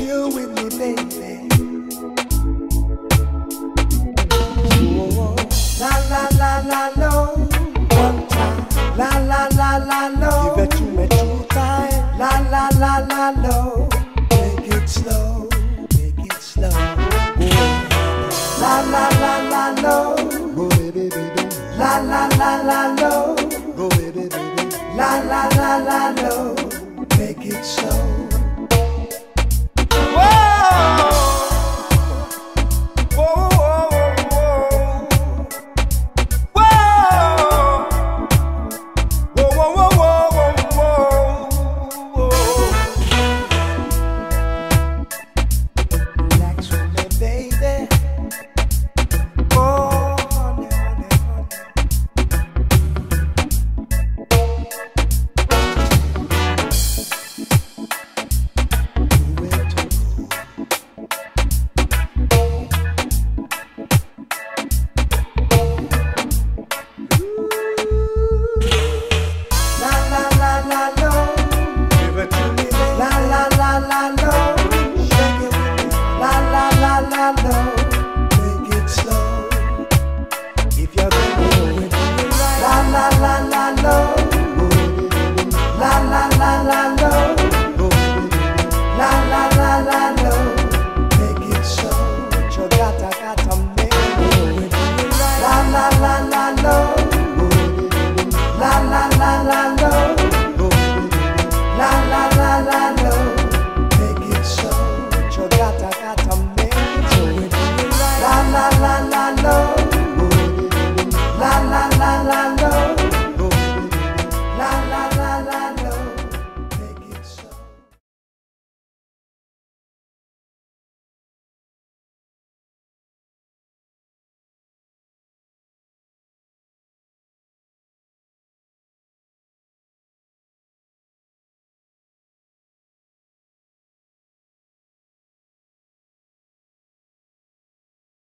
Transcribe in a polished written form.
chill with me, baby. Oh, la la la la lo. One time. La la la la lo. Give it to me 2 times. La la la la lo. Make it slow. Make it slow. Oh. La la la la lo. Go baby baby. La la la la lo. Go baby baby. La la la la lo. Make it slow.